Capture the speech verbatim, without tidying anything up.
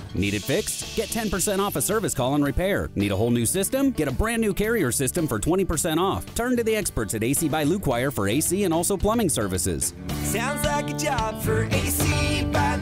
Need it fixed? Get ten percent off a service call and repair. Need a whole new system? Get a brand new Carrier system for twenty percent off. Turn to the experts at A C by Luquire for A C and also plumbing services. Sounds like a job for A C by